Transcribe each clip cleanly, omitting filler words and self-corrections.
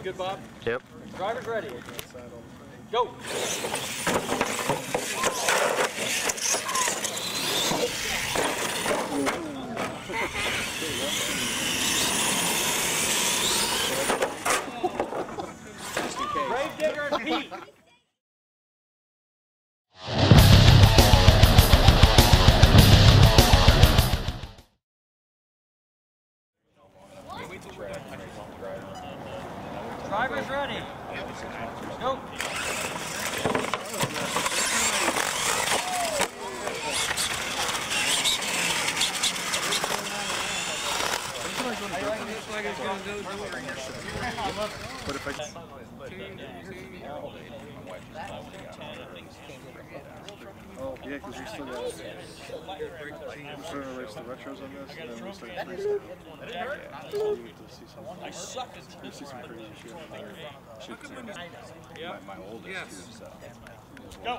good, Bob? Yep. Drivers ready. Go. Grave Digger and Pete. Drivers ready. Go. But if I oh yeah, because we still got we're starting to race the retros on this, and then we start freestyle. So you get to see some. You see some crazy shit. My oldest too, so. Go.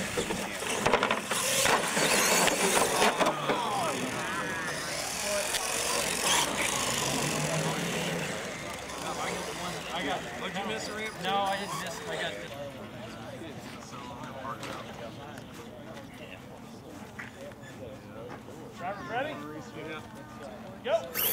I got. Did you miss a ramp? No, I didn't miss it. I got. Drivers ready? Yeah. Go.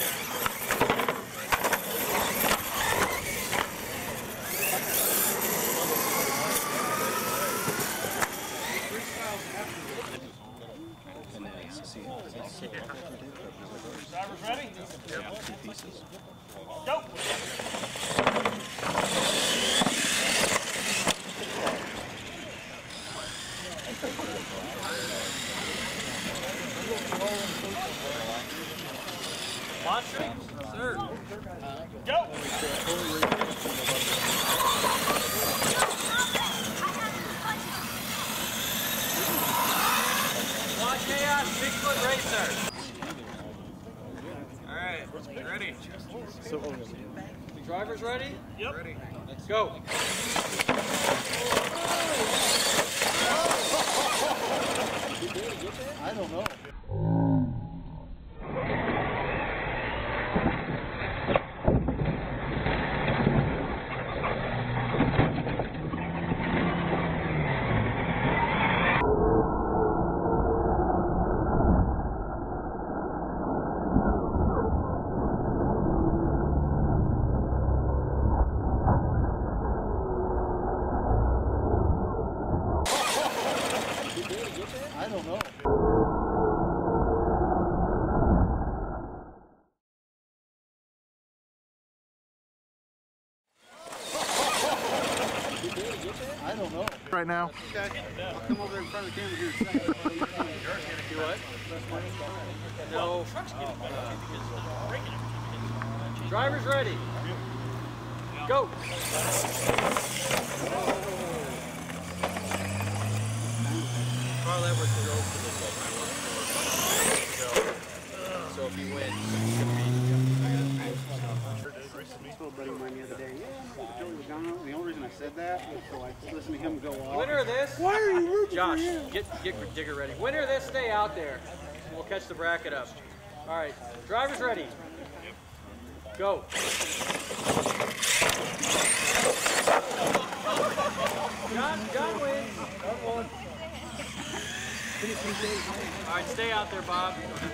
Drivers ready? Yeah. Go. Monster? Sir. Go. Quad Chaos Bigfoot Racer. All right, ready. Drivers ready? Yep. Ready. Let's go. I don't know. I don't know. I don't know. Right now. Okay. I'll come over in front of the camera here in a second. Do what? No. Drivers ready. Go. Carl Edwards drove for this one. So if he wins, it's going to be. I told a buddy of mine the other day, Joey Logano. The only reason I said that was so I could listen to him go off. Winner of this. Why are you rooting Josh, for him? get Digger ready. Winner of this, stay out there. We'll catch the bracket up. All right, drivers ready. Go. John wins. All right, stay out there, Bob.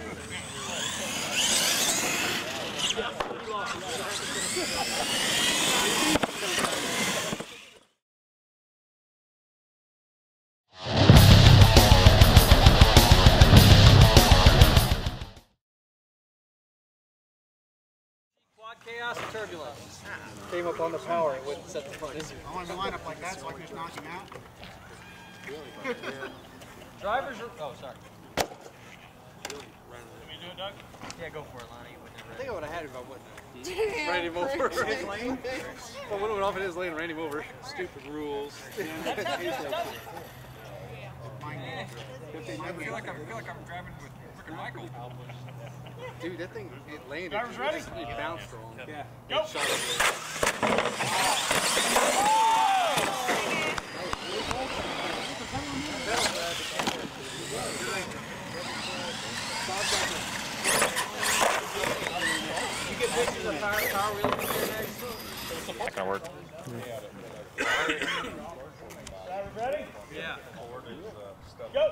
Quad Chaos and Turbulence. Came up on the power, it wouldn't set the front. I want to line up like that so I can just knock him out. Drivers are. Oh, sorry. Let me do it, Doug? Yeah, go for it, Lonnie. I think I would have had it if I wouldn't. Ran him over. Well, when it went off in his lane, ran him over. Stupid rules. I feel like I'm driving with Rick and Michael. Dude, that thing, it landed. Drivers ready? It bounced wrong. Yeah. Go. Shot You get pictures of power wheels in there next? Not gonna work. Drivers ready? Yeah. Go!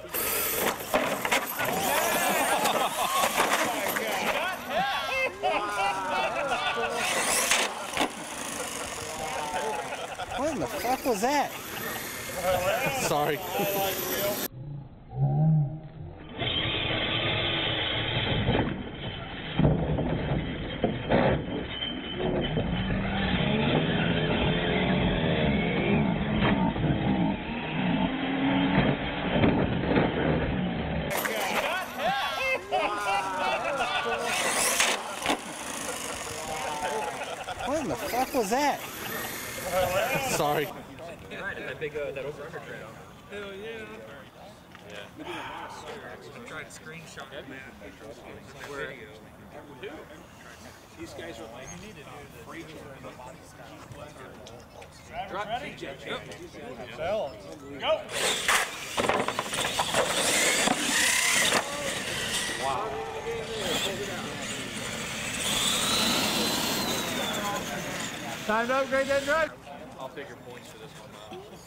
What in the fuck was that? Sorry. What in the fuck was that? Sorry. Right, that big that over-under trail. Hell yeah. I'm trying to screenshot it, man. Where these guys are like, you need to do the Drivers ready? Yep. Go! Wow. Time to upgrade that drive. I'll take your points for this one.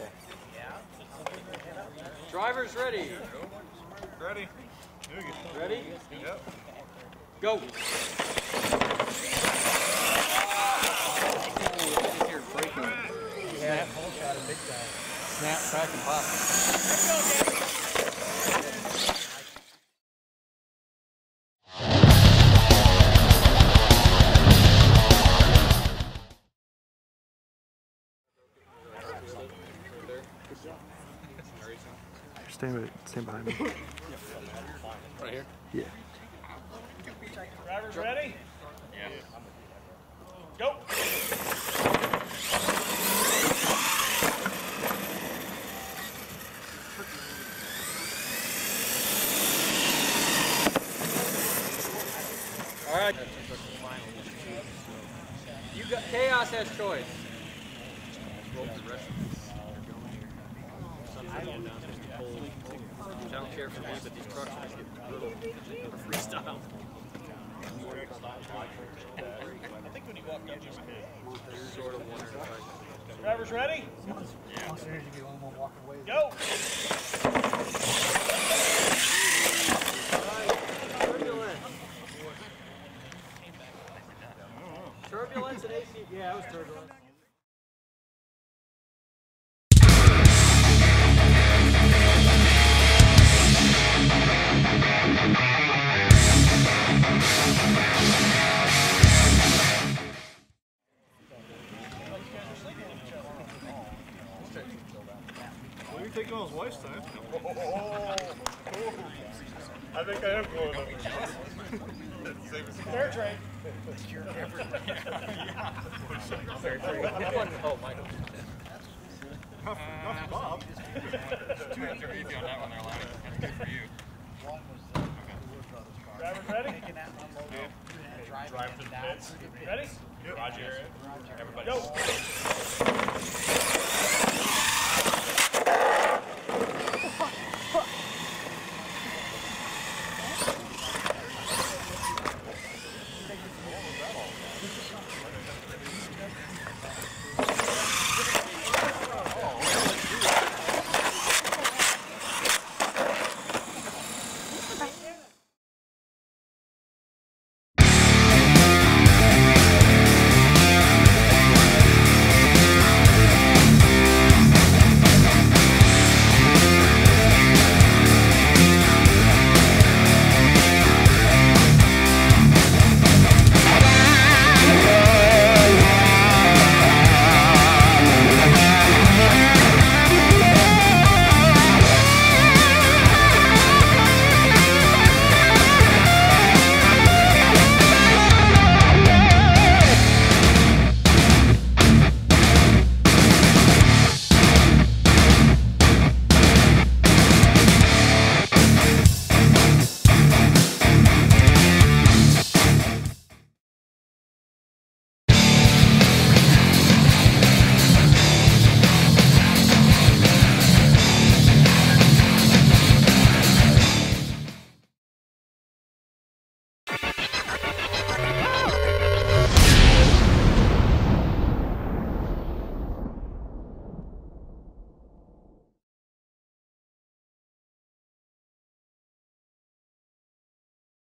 Drivers ready. Ready? Ready? Yep. Go. Snap. Snap, crack, and pop. Stand behind me. Right here? Yeah. Drivers ready? Yeah. Go! All right. You got Chaos has choice. I don't care for me, but these trucks are getting brutal. Freestyle. I think when you walked up, just Sort of wondering if I Drivers ready? Yeah. Go! Turbulence and AC. Yeah, it was turbulence. What are you taking on his wife's time? I think I am going up. Fair trade. Oh, Michael. Not Bob. That's easy on that one there, Lonnie. That's good for you. Drivers ready? Drive to the pits. Ready? Roger. Everybody. Go!